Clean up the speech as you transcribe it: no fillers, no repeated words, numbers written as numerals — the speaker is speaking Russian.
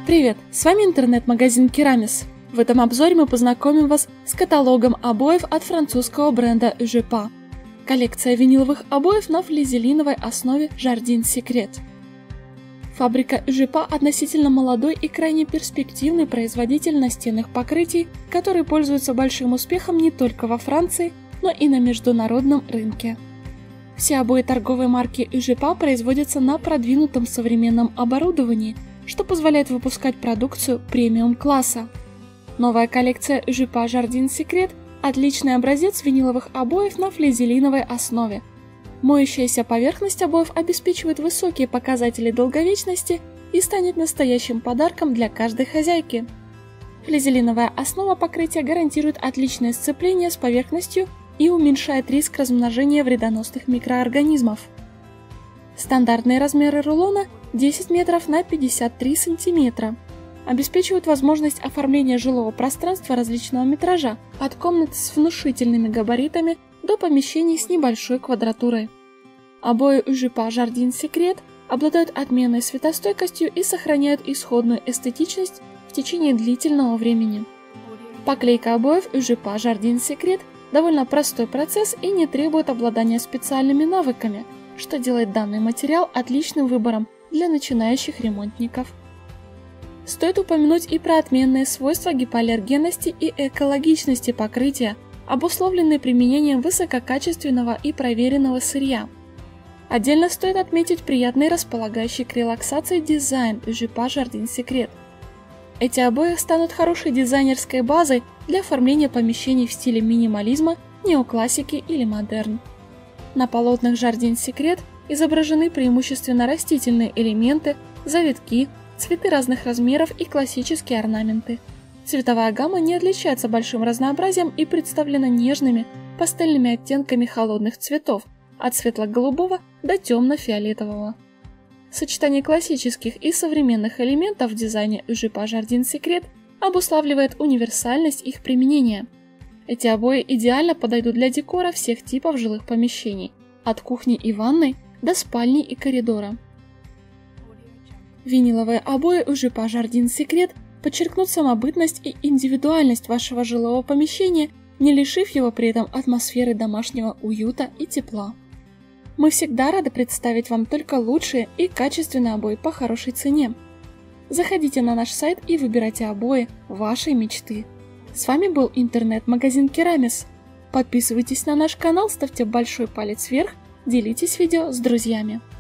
Привет, с вами интернет-магазин Керамис. В этом обзоре мы познакомим вас с каталогом обоев от французского бренда Jupa. Коллекция виниловых обоев на флизелиновой основе Jardin Secret. Фабрика Jupa относительно молодой и крайне перспективный производитель настенных покрытий, который пользуется большим успехом не только во Франции, но и на международном рынке. Все обои торговой марки Jupa производятся на продвинутом современном оборудовании, что позволяет выпускать продукцию премиум-класса. Новая коллекция Jupa Jardin Secret – отличный образец виниловых обоев на флизелиновой основе. Моющаяся поверхность обоев обеспечивает высокие показатели долговечности и станет настоящим подарком для каждой хозяйки. Флизелиновая основа покрытия гарантирует отличное сцепление с поверхностью и уменьшает риск размножения вредоносных микроорганизмов. Стандартные размеры рулона 10 метров на 53 сантиметра. Обеспечивают возможность оформления жилого пространства различного метража, от комнат с внушительными габаритами до помещений с небольшой квадратурой. Обои Jupa Jardin Secret обладают отменной светостойкостью и сохраняют исходную эстетичность в течение длительного времени. Поклейка обоев Jupa Jardin Secret довольно простой процесс и не требует обладания специальными навыками, что делает данный материал отличным выбором для начинающих ремонтников. Стоит упомянуть и про отменные свойства гипоаллергенности и экологичности покрытия, обусловленные применением высококачественного и проверенного сырья. Отдельно стоит отметить приятный располагающий к релаксации дизайн Jupa Jardin Secret. Эти обои станут хорошей дизайнерской базой для оформления помещений в стиле минимализма, неоклассики или модерн. На полотнах Jardin Secret изображены преимущественно растительные элементы, завитки, цветы разных размеров и классические орнаменты. Цветовая гамма не отличается большим разнообразием и представлена нежными пастельными оттенками холодных цветов, от светло-голубого до темно-фиолетового. Сочетание классических и современных элементов в дизайне Jupa Jardin Secret обуславливает универсальность их применения. Эти обои идеально подойдут для декора всех типов жилых помещений, от кухни и ванной до спальни и коридора. Виниловые обои Jupa Jardin Secret подчеркнут самобытность и индивидуальность вашего жилого помещения, не лишив его при этом атмосферы домашнего уюта и тепла. Мы всегда рады представить вам только лучшие и качественные обои по хорошей цене. Заходите на наш сайт и выбирайте обои вашей мечты. С вами был интернет-магазин Керамис. Подписывайтесь на наш канал, ставьте большой палец вверх, делитесь видео с друзьями.